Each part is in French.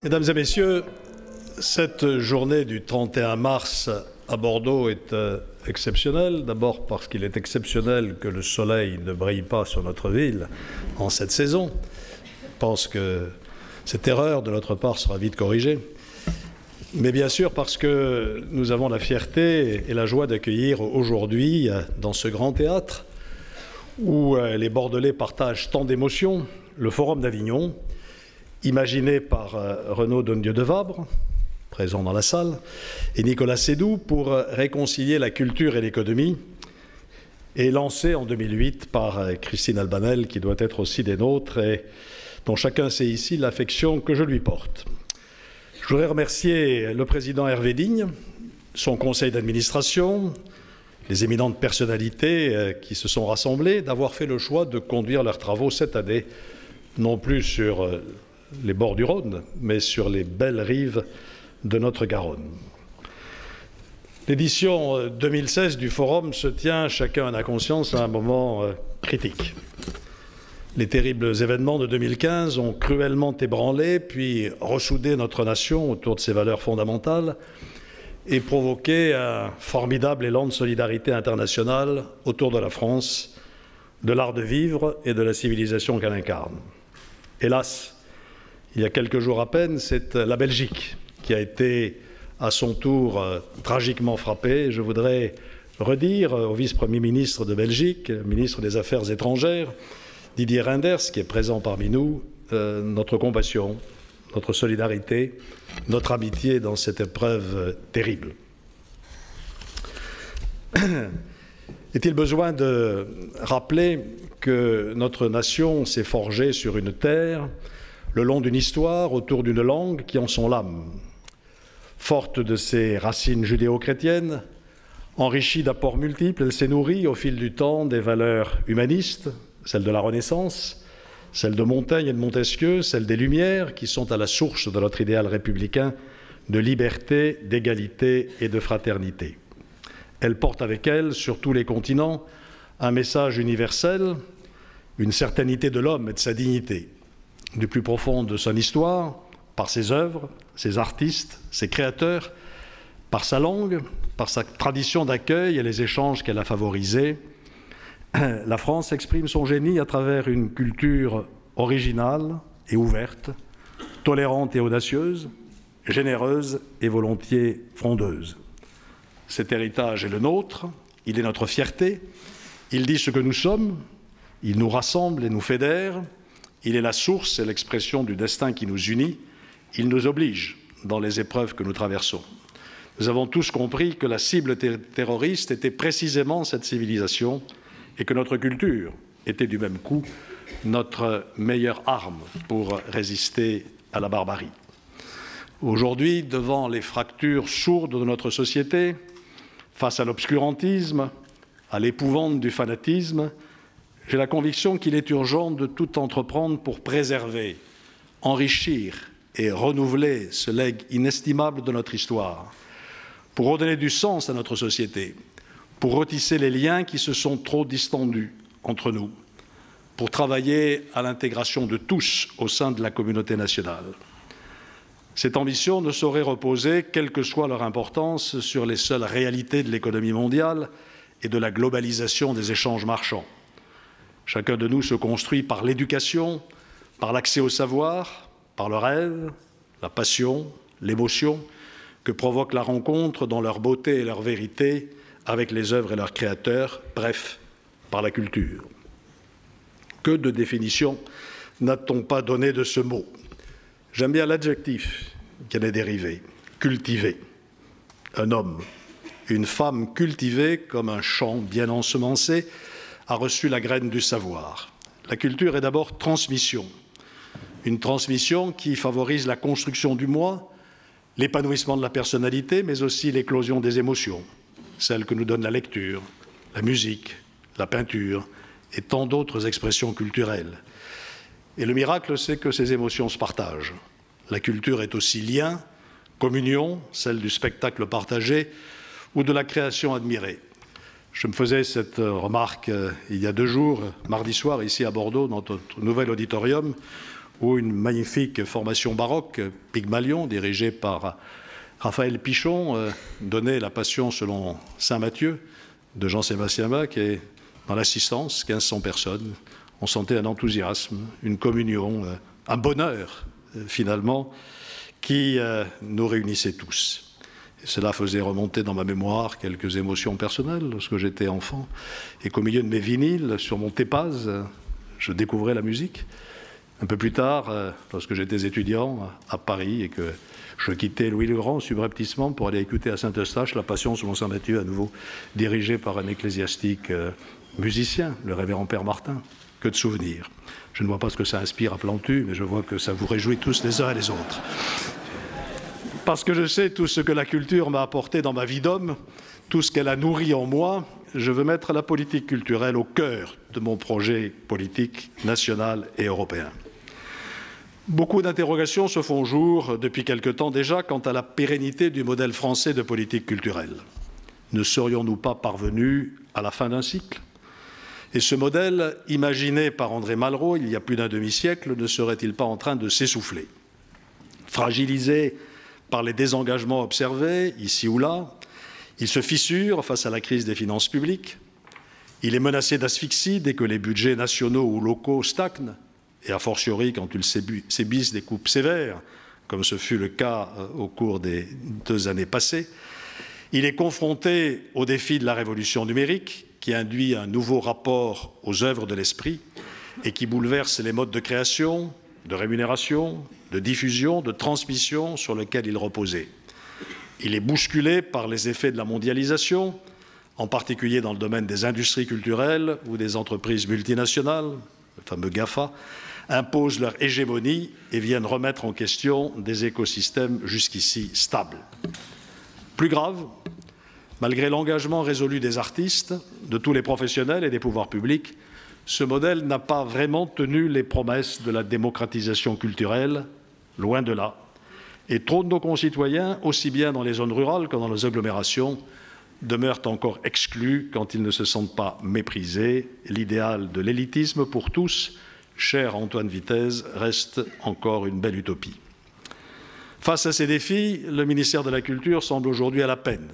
Mesdames et messieurs, cette journée du 31 mars à Bordeaux est exceptionnelle. D'abord parce qu'il est exceptionnel que le soleil ne brille pas sur notre ville en cette saison. Je pense que cette erreur de notre part sera vite corrigée. Mais bien sûr parce que nous avons la fierté et la joie d'accueillir aujourd'hui dans ce grand théâtre où les Bordelais partagent tant d'émotions, le Forum d'Avignon, imaginé par Renaud Dondieu de Vabre, présent dans la salle, et Nicolas Sédou pour réconcilier la culture et l'économie, et lancé en 2008 par Christine Albanel, qui doit être aussi des nôtres, et dont chacun sait ici l'affection que je lui porte. Je voudrais remercier le président Hervé Digne, son conseil d'administration, les éminentes personnalités qui se sont rassemblées, d'avoir fait le choix de conduire leurs travaux cette année, non plus sur les bords du Rhône, mais sur les belles rives de notre Garonne. L'édition 2016 du Forum se tient, chacun en a conscience, à un moment critique. Les terribles événements de 2015 ont cruellement ébranlé, puis ressoudé notre nation autour de ses valeurs fondamentales et provoqué un formidable élan de solidarité internationale autour de la France, de l'art de vivre et de la civilisation qu'elle incarne. Hélas, il y a quelques jours à peine, c'est la Belgique qui a été à son tour tragiquement frappée. Je voudrais redire au vice-premier ministre de Belgique, ministre des Affaires étrangères, Didier Reynders, qui est présent parmi nous, notre compassion, notre solidarité, notre amitié dans cette épreuve terrible. Est-il besoin de rappeler que notre nation s'est forgée sur une terre, le long d'une histoire, autour d'une langue qui en sont l'âme. Forte de ses racines judéo-chrétiennes, enrichie d'apports multiples, elle s'est nourrie au fil du temps des valeurs humanistes, celles de la Renaissance, celles de Montaigne et de Montesquieu, celles des Lumières, qui sont à la source de notre idéal républicain de liberté, d'égalité et de fraternité. Elle porte avec elle, sur tous les continents, un message universel, une certainité de l'homme et de sa dignité. Du plus profond de son histoire, par ses œuvres, ses artistes, ses créateurs, par sa langue, par sa tradition d'accueil et les échanges qu'elle a favorisés, la France exprime son génie à travers une culture originale et ouverte, tolérante et audacieuse, généreuse et volontiers frondeuse. Cet héritage est le nôtre, il est notre fierté, il dit ce que nous sommes, il nous rassemble et nous fédère, il est la source et l'expression du destin qui nous unit, il nous oblige dans les épreuves que nous traversons. Nous avons tous compris que la cible terroriste était précisément cette civilisation et que notre culture était du même coup notre meilleure arme pour résister à la barbarie. Aujourd'hui, devant les fractures sourdes de notre société, face à l'obscurantisme, à l'épouvante du fanatisme, j'ai la conviction qu'il est urgent de tout entreprendre pour préserver, enrichir et renouveler ce legs inestimable de notre histoire, pour redonner du sens à notre société, pour retisser les liens qui se sont trop distendus entre nous, pour travailler à l'intégration de tous au sein de la communauté nationale. Cette ambition ne saurait reposer, quelle que soit leur importance, sur les seules réalités de l'économie mondiale et de la globalisation des échanges marchands. Chacun de nous se construit par l'éducation, par l'accès au savoir, par le rêve, la passion, l'émotion que provoque la rencontre dans leur beauté et leur vérité avec les œuvres et leurs créateurs, bref, par la culture. Que de définitions n'a-t-on pas donné de ce mot? J'aime bien l'adjectif qui en est dérivé, cultivé. Un homme, une femme cultivée comme un champ bien ensemencé a reçu la graine du savoir. La culture est d'abord transmission. Une transmission qui favorise la construction du moi, l'épanouissement de la personnalité, mais aussi l'éclosion des émotions, celles que nous donne la lecture, la musique, la peinture et tant d'autres expressions culturelles. Et le miracle, c'est que ces émotions se partagent. La culture est aussi lien, communion, celle du spectacle partagé ou de la création admirée. Je me faisais cette remarque il y a 2 jours, mardi soir, ici à Bordeaux, dans notre nouvel auditorium, ou une magnifique formation baroque, Pygmalion, dirigée par Raphaël Pichon, donnait la Passion selon saint Matthieu de Jean-Sébastien Bach, et dans l'assistance, 1500 personnes. On sentait un enthousiasme, une communion, un bonheur, finalement, qui nous réunissait tous. Et cela faisait remonter dans ma mémoire quelques émotions personnelles lorsque j'étais enfant, et qu'au milieu de mes vinyles, sur mon Tépaz, je découvrais la musique. Un peu plus tard, lorsque j'étais étudiant à Paris et que je quittais Louis le Grand subrepticement pour aller écouter à Saint-Eustache la Passion selon saint Matthieu, à nouveau dirigée par un ecclésiastique musicien, le révérend Père Martin. Que de souvenirs. Je ne vois pas ce que ça inspire à Plantu, mais je vois que ça vous réjouit tous les uns et les autres. Parce que je sais tout ce que la culture m'a apporté dans ma vie d'homme, tout ce qu'elle a nourri en moi, je veux mettre la politique culturelle au cœur de mon projet politique national et européen. Beaucoup d'interrogations se font jour depuis quelque temps déjà quant à la pérennité du modèle français de politique culturelle. Ne serions-nous pas parvenus à la fin d'un cycle ? Et ce modèle, imaginé par André Malraux il y a plus d'un demi-siècle, ne serait-il pas en train de s'essouffler? Fragilisé par les désengagements observés, ici ou là, il se fissure face à la crise des finances publiques, il est menacé d'asphyxie dès que les budgets nationaux ou locaux stagnent, et a fortiori quand ils subissent des coupes sévères, comme ce fut le cas au cours des 2 années passées. Il est confronté au défi de la révolution numérique, qui induit un nouveau rapport aux œuvres de l'esprit et qui bouleverse les modes de création, de rémunération, de diffusion, de transmission sur lesquels il reposait. Il est bousculé par les effets de la mondialisation, en particulier dans le domaine des industries culturelles où des entreprises multinationales, le fameux GAFA, imposent leur hégémonie et viennent remettre en question des écosystèmes jusqu'ici stables. Plus grave, malgré l'engagement résolu des artistes, de tous les professionnels et des pouvoirs publics, ce modèle n'a pas vraiment tenu les promesses de la démocratisation culturelle, loin de là. Et trop de nos concitoyens, aussi bien dans les zones rurales que dans les agglomérations, demeurent encore exclus quand ils ne se sentent pas méprisés. L'idéal de l'élitisme pour tous, cher Antoine Vitez, reste encore une belle utopie. Face à ces défis, le ministère de la Culture semble aujourd'hui à la peine.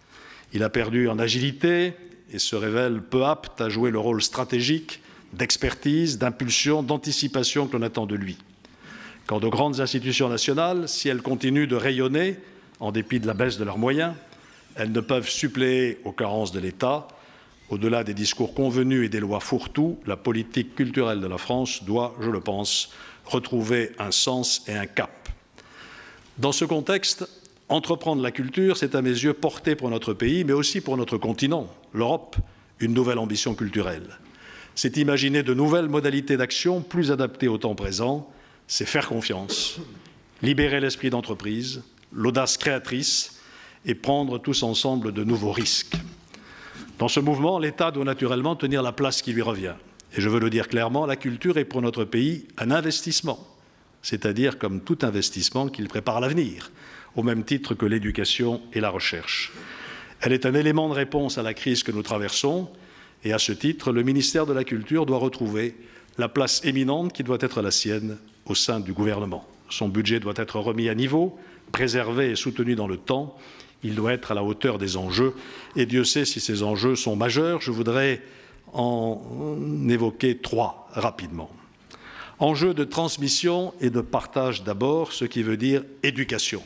Il a perdu en agilité et se révèle peu apte à jouer le rôle stratégique, d'expertise, d'impulsion, d'anticipation que l'on attend de lui. Quant aux grandes institutions nationales, si elles continuent de rayonner, en dépit de la baisse de leurs moyens, elles ne peuvent suppléer aux carences de l'État. Au-delà des discours convenus et des lois fourre-tout, la politique culturelle de la France doit, je le pense, retrouver un sens et un cap. Dans ce contexte, entreprendre la culture, c'est à mes yeux porter pour notre pays, mais aussi pour notre continent, l'Europe, une nouvelle ambition culturelle. C'est imaginer de nouvelles modalités d'action plus adaptées au temps présent, c'est faire confiance, libérer l'esprit d'entreprise, l'audace créatrice et prendre tous ensemble de nouveaux risques. Dans ce mouvement, l'État doit naturellement tenir la place qui lui revient. Et je veux le dire clairement, la culture est pour notre pays un investissement, c'est-à-dire comme tout investissement qu'il prépare l'avenir, au même titre que l'éducation et la recherche. Elle est un élément de réponse à la crise que nous traversons, et à ce titre, le ministère de la Culture doit retrouver la place éminente qui doit être la sienne au sein du gouvernement. Son budget doit être remis à niveau, préservé et soutenu dans le temps. Il doit être à la hauteur des enjeux, et Dieu sait si ces enjeux sont majeurs. Je voudrais en évoquer 3 rapidement. Enjeux de transmission et de partage d'abord, ce qui veut dire éducation.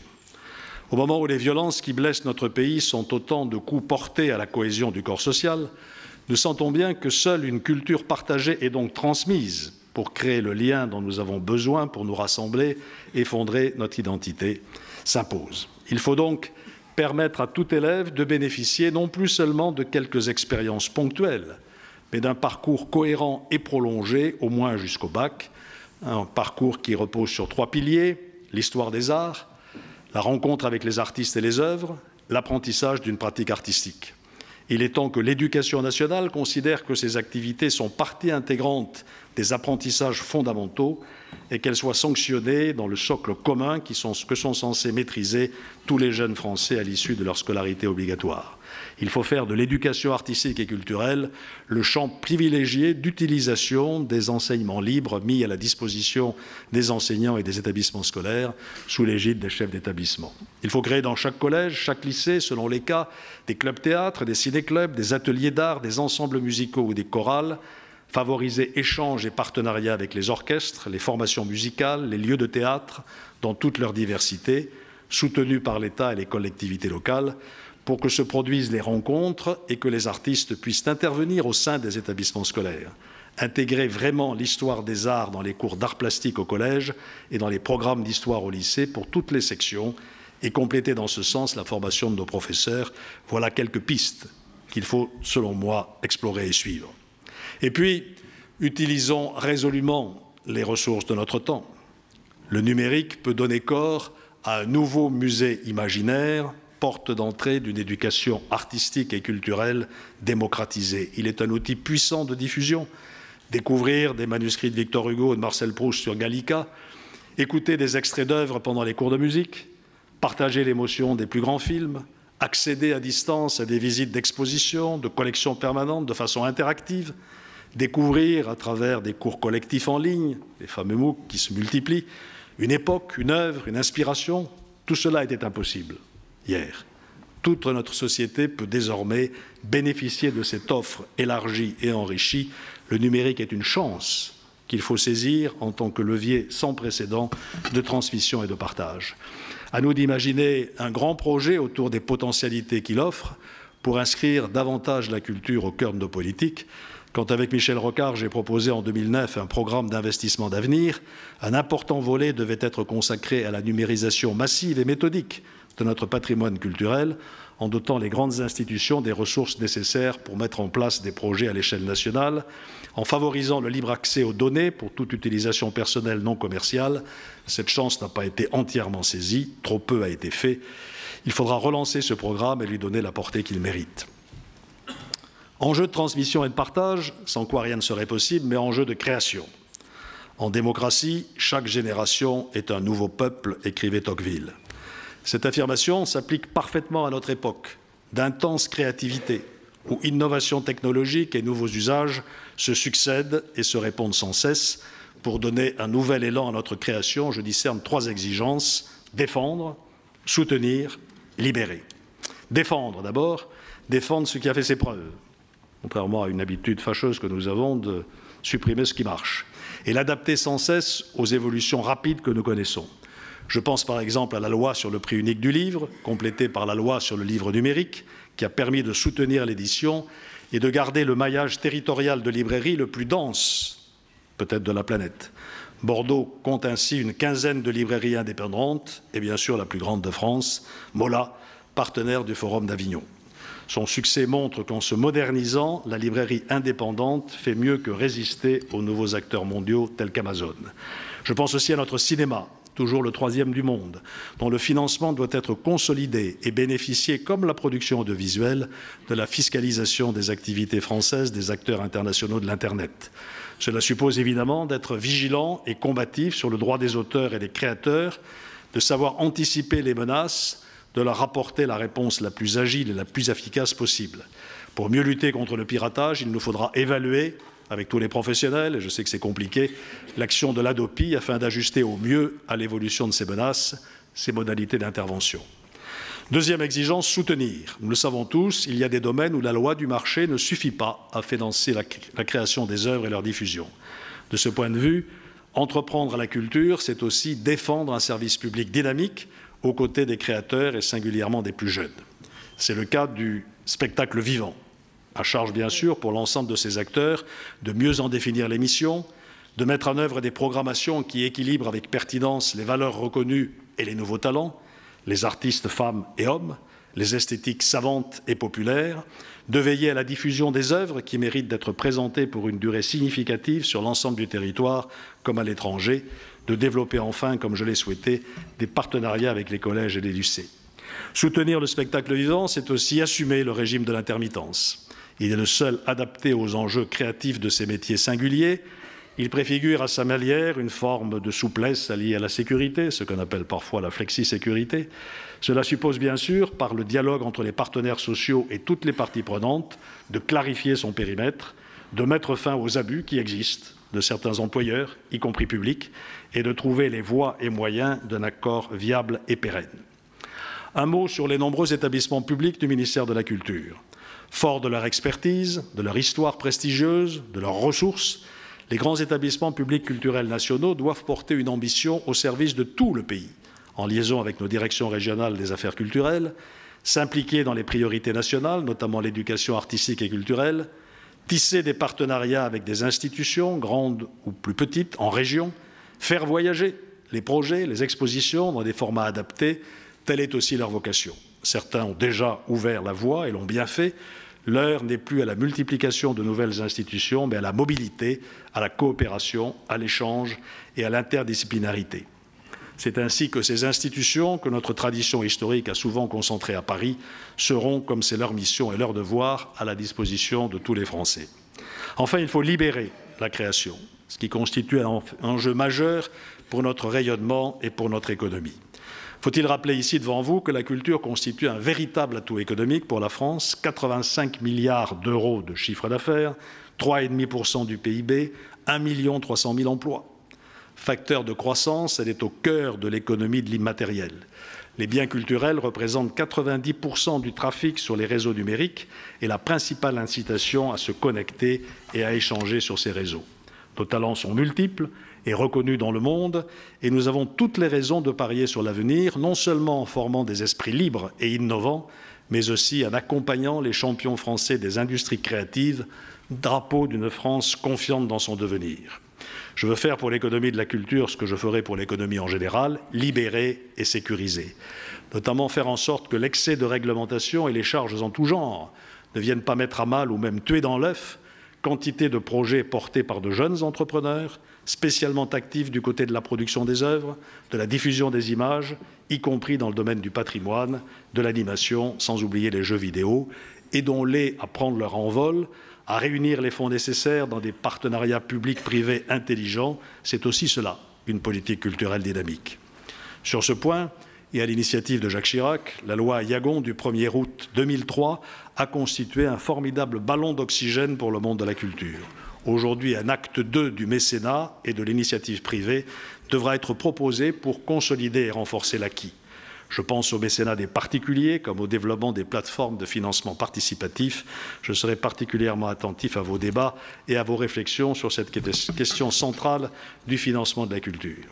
Au moment où les violences qui blessent notre pays sont autant de coups portés à la cohésion du corps social, nous sentons bien que seule une culture partagée et donc transmise pour créer le lien dont nous avons besoin pour nous rassembler et fondrer notre identité s'impose. Il faut donc permettre à tout élève de bénéficier non plus seulement de quelques expériences ponctuelles, mais d'un parcours cohérent et prolongé, au moins jusqu'au bac, un parcours qui repose sur 3 piliers, l'histoire des arts, la rencontre avec les artistes et les œuvres, l'apprentissage d'une pratique artistique. Il est temps que l'éducation nationale considère que ces activités sont partie intégrante des apprentissages fondamentaux et qu'elles soient sanctionnées dans le socle commun que sont censés maîtriser tous les jeunes Français à l'issue de leur scolarité obligatoire. Il faut faire de l'éducation artistique et culturelle le champ privilégié d'utilisation des enseignements libres mis à la disposition des enseignants et des établissements scolaires sous l'égide des chefs d'établissement. Il faut créer dans chaque collège, chaque lycée, selon les cas, des clubs théâtres, des ciné-clubs, des ateliers d'art, des ensembles musicaux ou des chorales, favoriser échanges et partenariats avec les orchestres, les formations musicales, les lieux de théâtre dans toute leur diversité, soutenus par l'État et les collectivités locales, pour que se produisent les rencontres et que les artistes puissent intervenir au sein des établissements scolaires. Intégrer vraiment l'histoire des arts dans les cours d'art plastique au collège et dans les programmes d'histoire au lycée pour toutes les sections et compléter dans ce sens la formation de nos professeurs. Voilà quelques pistes qu'il faut, selon moi, explorer et suivre. Et puis, utilisons résolument les ressources de notre temps. Le numérique peut donner corps à un nouveau musée imaginaire, porte d'entrée d'une éducation artistique et culturelle démocratisée. Il est un outil puissant de diffusion. Découvrir des manuscrits de Victor Hugo et de Marcel Proust sur Gallica, écouter des extraits d'œuvres pendant les cours de musique, partager l'émotion des plus grands films, accéder à distance à des visites d'exposition, de collections permanentes de façon interactive, découvrir à travers des cours collectifs en ligne, les fameux MOOC qui se multiplient, une époque, une œuvre, une inspiration. Tout cela était impossible hier. Toute notre société peut désormais bénéficier de cette offre élargie et enrichie. Le numérique est une chance qu'il faut saisir en tant que levier sans précédent de transmission et de partage. À nous d'imaginer un grand projet autour des potentialités qu'il offre pour inscrire davantage la culture au cœur de nos politiques. Quand avec Michel Rocard, j'ai proposé en 2009 un programme d'investissement d'avenir, un important volet devait être consacré à la numérisation massive et méthodique de notre patrimoine culturel, en dotant les grandes institutions des ressources nécessaires pour mettre en place des projets à l'échelle nationale, en favorisant le libre accès aux données pour toute utilisation personnelle non commerciale. Cette chance n'a pas été entièrement saisie, trop peu a été fait. Il faudra relancer ce programme et lui donner la portée qu'il mérite. Enjeu de transmission et de partage, sans quoi rien ne serait possible, mais enjeu de création. En démocratie, chaque génération est un nouveau peuple, écrivait Tocqueville. Cette affirmation s'applique parfaitement à notre époque d'intense créativité, où innovation technologique et nouveaux usages se succèdent et se répondent sans cesse. Pour donner un nouvel élan à notre création, je discerne trois exigences: défendre, soutenir, libérer. Défendre d'abord, défendre ce qui a fait ses preuves, contrairement à une habitude fâcheuse que nous avons de supprimer ce qui marche, et l'adapter sans cesse aux évolutions rapides que nous connaissons. Je pense par exemple à la loi sur le prix unique du livre, complétée par la loi sur le livre numérique, qui a permis de soutenir l'édition et de garder le maillage territorial de librairies le plus dense, peut-être de la planète. Bordeaux compte ainsi une quinzaine de librairies indépendantes et bien sûr la plus grande de France, Mola, partenaire du Forum d'Avignon. Son succès montre qu'en se modernisant, la librairie indépendante fait mieux que résister aux nouveaux acteurs mondiaux tels qu'Amazon. Je pense aussi à notre cinéma, toujours le troisième du monde, dont le financement doit être consolidé et bénéficier, comme la production audiovisuelle, de la fiscalisation des activités françaises des acteurs internationaux de l'Internet. Cela suppose évidemment d'être vigilant et combatif sur le droit des auteurs et des créateurs, de savoir anticiper les menaces, de leur apporter la réponse la plus agile et la plus efficace possible. Pour mieux lutter contre le piratage, il nous faudra évaluer avec tous les professionnels, et je sais que c'est compliqué, l'action de l'ADOPI afin d'ajuster au mieux à l'évolution de ces menaces, ces modalités d'intervention. Deuxième exigence, soutenir. Nous le savons tous, il y a des domaines où la loi du marché ne suffit pas à financer la création des œuvres et leur diffusion. De ce point de vue, entreprendre à la culture, c'est aussi défendre un service public dynamique aux côtés des créateurs et singulièrement des plus jeunes. C'est le cas du spectacle vivant. À charge, bien sûr, pour l'ensemble de ces acteurs, de mieux en définir les missions, de mettre en œuvre des programmations qui équilibrent avec pertinence les valeurs reconnues et les nouveaux talents, les artistes femmes et hommes, les esthétiques savantes et populaires, de veiller à la diffusion des œuvres qui méritent d'être présentées pour une durée significative sur l'ensemble du territoire comme à l'étranger, de développer enfin, comme je l'ai souhaité, des partenariats avec les collèges et les lycées. Soutenir le spectacle vivant, c'est aussi assumer le régime de l'intermittence. Il est le seul adapté aux enjeux créatifs de ces métiers singuliers Il préfigure à sa manière une forme de souplesse alliée à la sécurité, ce qu'on appelle parfois la flexi-sécurité. Cela suppose bien sûr, par le dialogue entre les partenaires sociaux et toutes les parties prenantes, de clarifier son périmètre, de mettre fin aux abus qui existent de certains employeurs, y compris publics, et de trouver les voies et moyens d'un accord viable et pérenne. Un mot sur les nombreux établissements publics du ministère de la Culture. Forts de leur expertise, de leur histoire prestigieuse, de leurs ressources, les grands établissements publics culturels nationaux doivent porter une ambition au service de tout le pays, en liaison avec nos directions régionales des affaires culturelles, s'impliquer dans les priorités nationales, notamment l'éducation artistique et culturelle, tisser des partenariats avec des institutions, grandes ou plus petites, en région, faire voyager les projets, les expositions dans des formats adaptés, telle est aussi leur vocation. Certains ont déjà ouvert la voie et l'ont bien fait. L'heure n'est plus à la multiplication de nouvelles institutions, mais à la mobilité, à la coopération, à l'échange et à l'interdisciplinarité. C'est ainsi que ces institutions, que notre tradition historique a souvent concentrées à Paris, seront, comme c'est leur mission et leur devoir, à la disposition de tous les Français. Enfin, il faut libérer la création, ce qui constitue un enjeu majeur pour notre rayonnement et pour notre économie. Faut-il rappeler ici devant vous que la culture constitue un véritable atout économique pour la France, 85 milliards d'euros de chiffre d'affaires, 3,5% du PIB, 1 300 000 emplois. Facteur de croissance, elle est au cœur de l'économie de l'immatériel. Les biens culturels représentent 90% du trafic sur les réseaux numériques et la principale incitation à se connecter et à échanger sur ces réseaux. Nos talents sont multiples et reconnus dans le monde et nous avons toutes les raisons de parier sur l'avenir, non seulement en formant des esprits libres et innovants, mais aussi en accompagnant les champions français des industries créatives, drapeau d'une France confiante dans son devenir. Je veux faire pour l'économie de la culture ce que je ferai pour l'économie en général, libérer et sécuriser. Notamment faire en sorte que l'excès de réglementation et les charges en tout genre ne viennent pas mettre à mal ou même tuer dans l'œuf quantité de projets portés par de jeunes entrepreneurs, spécialement actifs du côté de la production des œuvres, de la diffusion des images, y compris dans le domaine du patrimoine, de l'animation, sans oublier les jeux vidéo, aidons-les à prendre leur envol, à réunir les fonds nécessaires dans des partenariats publics-privés intelligents. C'est aussi cela, une politique culturelle dynamique. Sur ce point, et à l'initiative de Jacques Chirac, la loi Yagon du 1er août 2003 a constitué un formidable ballon d'oxygène pour le monde de la culture. Aujourd'hui, un acte 2 du mécénat et de l'initiative privée devra être proposé pour consolider et renforcer l'acquis. Je pense au mécénat des particuliers comme au développement des plateformes de financement participatif. Je serai particulièrement attentif à vos débats et à vos réflexions sur cette question centrale du financement de la culture.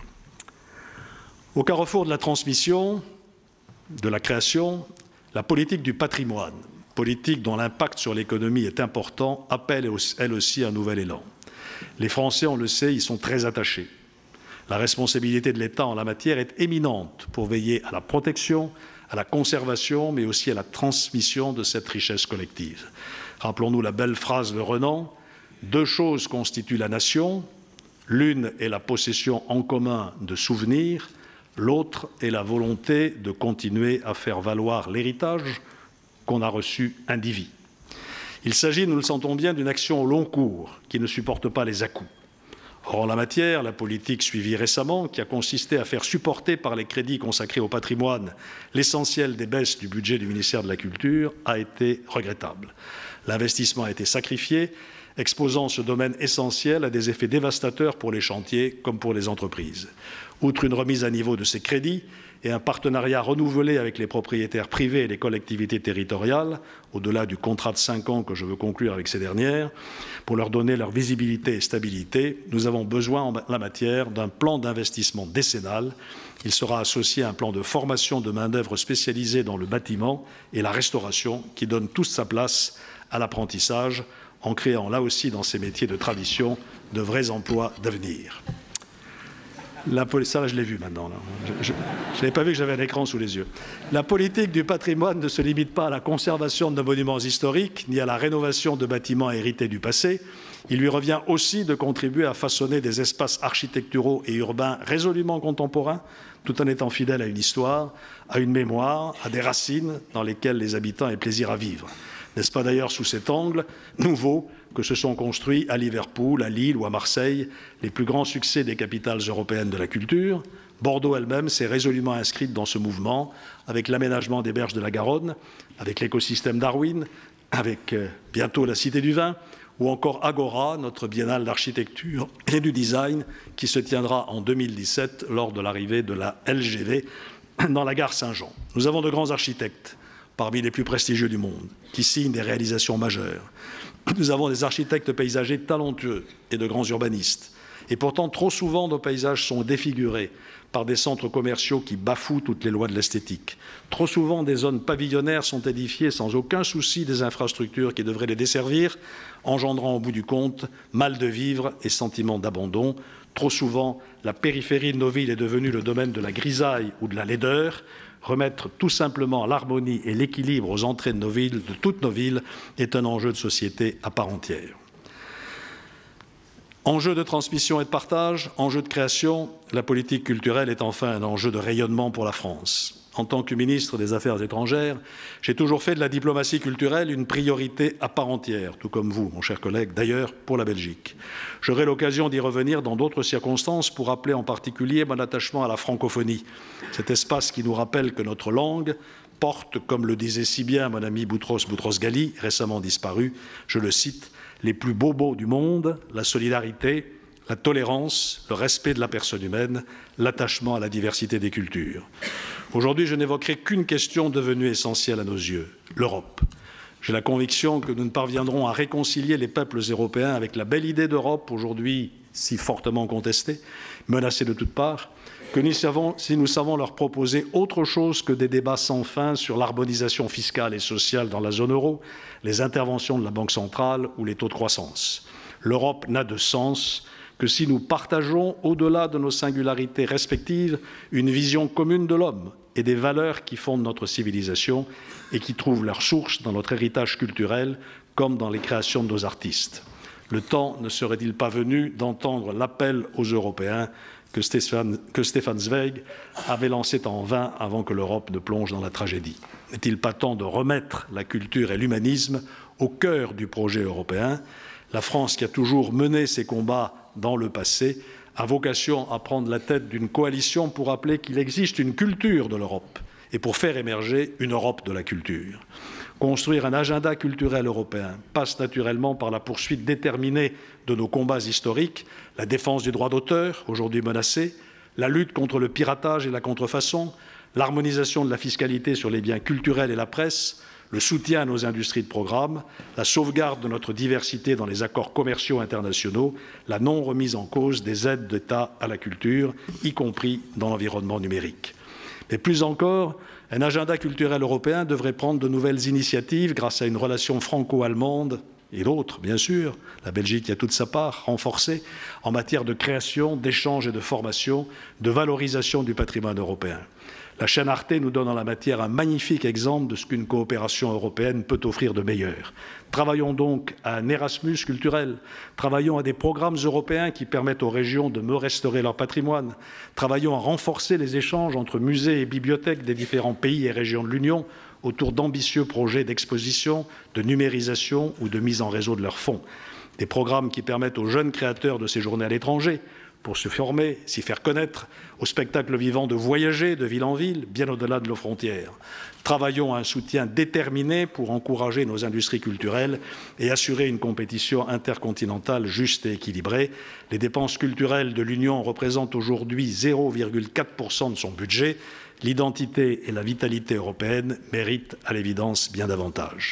Au carrefour de la transmission, de la création, la politique du patrimoine, politique dont l'impact sur l'économie est important, appelle elle aussi un nouvel élan. Les Français, on le sait, y sont très attachés. La responsabilité de l'État en la matière est éminente pour veiller à la protection, à la conservation, mais aussi à la transmission de cette richesse collective. Rappelons-nous la belle phrase de Renan, « Deux choses constituent la nation, l'une est la possession en commun de souvenirs, l'autre est la volonté de continuer à faire valoir l'héritage qu'on a reçu indivis. » Il s'agit, nous le sentons bien, d'une action au long cours qui ne supporte pas les à-coups. Or, en la matière, la politique suivie récemment, qui a consisté à faire supporter par les crédits consacrés au patrimoine l'essentiel des baisses du budget du ministère de la Culture, a été regrettable. L'investissement a été sacrifié, exposant ce domaine essentiel à des effets dévastateurs pour les chantiers comme pour les entreprises. Outre une remise à niveau de ces crédits et un partenariat renouvelé avec les propriétaires privés et les collectivités territoriales, au-delà du contrat de 5 ans que je veux conclure avec ces dernières, pour leur donner leur visibilité et stabilité, nous avons besoin en la matière d'un plan d'investissement décennal. Il sera associé à un plan de formation de main-d'œuvre spécialisée dans le bâtiment et la restauration qui donne toute sa place à l'apprentissage en créant là aussi dans ces métiers de tradition de vrais emplois d'avenir. Ça, je l'ai vu maintenant. Je n'avais pas vu que j'avais un écran sous les yeux. La politique du patrimoine ne se limite pas à la conservation de nos monuments historiques, ni à la rénovation de bâtiments hérités du passé. Il lui revient aussi de contribuer à façonner des espaces architecturaux et urbains résolument contemporains, tout en étant fidèles à une histoire, à une mémoire, à des racines dans lesquelles les habitants aient plaisir à vivre. N'est-ce pas d'ailleurs sous cet angle nouveau que se sont construits à Liverpool, à Lille ou à Marseille les plus grands succès des capitales européennes de la culture? Bordeaux elle-même s'est résolument inscrite dans ce mouvement, avec l'aménagement des berges de la Garonne, avec l'écosystème Darwin, avec bientôt la Cité du Vin, ou encore Agora, notre biennale d'architecture et du design, qui se tiendra en 2017 lors de l'arrivée de la LGV dans la gare Saint-Jean. Nous avons de grands architectes, parmi les plus prestigieux du monde, qui signent des réalisations majeures. Nous avons des architectes paysagers talentueux et de grands urbanistes. Et pourtant, trop souvent, nos paysages sont défigurés par des centres commerciaux qui bafouent toutes les lois de l'esthétique. Trop souvent, des zones pavillonnaires sont édifiées sans aucun souci des infrastructures qui devraient les desservir, engendrant au bout du compte mal de vivre et sentiment d'abandon. Trop souvent, la périphérie de nos villes est devenue le domaine de la grisaille ou de la laideur. Remettre tout simplement l'harmonie et l'équilibre aux entrées de nos villes, de toutes nos villes, est un enjeu de société à part entière. Enjeu de transmission et de partage, enjeu de création, la politique culturelle est enfin un enjeu de rayonnement pour la France. En tant que ministre des Affaires étrangères, j'ai toujours fait de la diplomatie culturelle une priorité à part entière, tout comme vous, mon cher collègue, d'ailleurs pour la Belgique. J'aurai l'occasion d'y revenir dans d'autres circonstances pour rappeler en particulier mon attachement à la francophonie, cet espace qui nous rappelle que notre langue porte, comme le disait si bien mon ami Boutros Boutros-Ghali, récemment disparu, je le cite, « les plus beaux mots du monde, la solidarité, la tolérance, le respect de la personne humaine, l'attachement à la diversité des cultures ». Aujourd'hui, je n'évoquerai qu'une question devenue essentielle à nos yeux, l'Europe. J'ai la conviction que nous ne parviendrons à réconcilier les peuples européens avec la belle idée d'Europe, aujourd'hui si fortement contestée, menacée de toutes parts, que si nous savons leur proposer autre chose que des débats sans fin sur l'harmonisation fiscale et sociale dans la zone euro, les interventions de la Banque centrale ou les taux de croissance. L'Europe n'a de sens que si nous partageons, au-delà de nos singularités respectives, une vision commune de l'homme et des valeurs qui fondent notre civilisation et qui trouvent leur source dans notre héritage culturel comme dans les créations de nos artistes. Le temps ne serait-il pas venu d'entendre l'appel aux Européens que Stefan Zweig avait lancé en vain avant que l'Europe ne plonge dans la tragédie? N'est-il pas temps de remettre la culture et l'humanisme au cœur du projet européen? La France, qui a toujours mené ses combats dans le passé, a vocation à prendre la tête d'une coalition pour rappeler qu'il existe une culture de l'Europe et pour faire émerger une Europe de la culture. Construire un agenda culturel européen passe naturellement par la poursuite déterminée de nos combats historiques, la défense du droit d'auteur, aujourd'hui menacé, la lutte contre le piratage et la contrefaçon, l'harmonisation de la fiscalité sur les biens culturels et la presse, le soutien à nos industries de programme, la sauvegarde de notre diversité dans les accords commerciaux internationaux, la non-remise en cause des aides d'État à la culture, y compris dans l'environnement numérique. Mais plus encore, un agenda culturel européen devrait prendre de nouvelles initiatives grâce à une relation franco-allemande et d'autres, bien sûr, la Belgique y a toute sa part, renforcée en matière de création, d'échange et de formation, de valorisation du patrimoine européen. La chaîne Arte nous donne en la matière un magnifique exemple de ce qu'une coopération européenne peut offrir de meilleur. Travaillons donc à un Erasmus culturel, travaillons à des programmes européens qui permettent aux régions de mieux restaurer leur patrimoine, travaillons à renforcer les échanges entre musées et bibliothèques des différents pays et régions de l'Union autour d'ambitieux projets d'exposition, de numérisation ou de mise en réseau de leurs fonds. Des programmes qui permettent aux jeunes créateurs de séjourner à l'étranger, pour se former, s'y faire connaître, au spectacle vivant de voyager de ville en ville, bien au-delà de nos frontières. Travaillons à un soutien déterminé pour encourager nos industries culturelles et assurer une compétition intercontinentale juste et équilibrée. Les dépenses culturelles de l'Union représentent aujourd'hui 0,4% de son budget. L'identité et la vitalité européenne méritent à l'évidence bien davantage.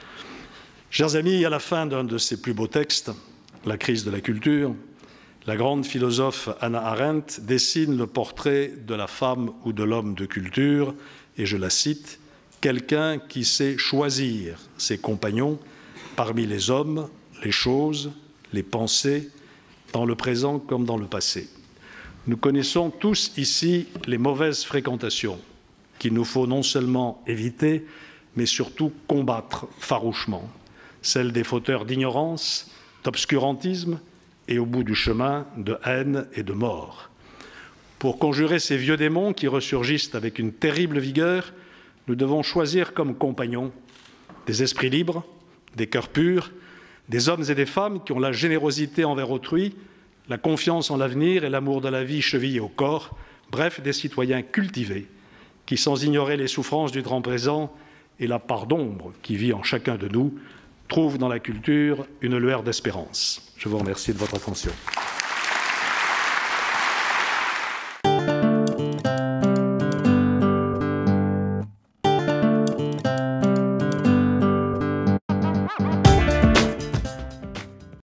Chers amis, à la fin d'un de ses plus beaux textes, La crise de la culture, la grande philosophe Hannah Arendt dessine le portrait de la femme ou de l'homme de culture, et je la cite, « quelqu'un qui sait choisir ses compagnons parmi les hommes, les choses, les pensées, dans le présent comme dans le passé ». Nous connaissons tous ici les mauvaises fréquentations qu'il nous faut non seulement éviter, mais surtout combattre farouchement, celles des fauteurs d'ignorance, d'obscurantisme, et au bout du chemin, de haine et de mort. Pour conjurer ces vieux démons qui ressurgissent avec une terrible vigueur, nous devons choisir comme compagnons des esprits libres, des cœurs purs, des hommes et des femmes qui ont la générosité envers autrui, la confiance en l'avenir et l'amour de la vie chevillés au corps, bref, des citoyens cultivés qui, sans ignorer les souffrances du temps présent et la part d'ombre qui vit en chacun de nous, trouvent dans la culture une lueur d'espérance. Je vous remercie de votre attention.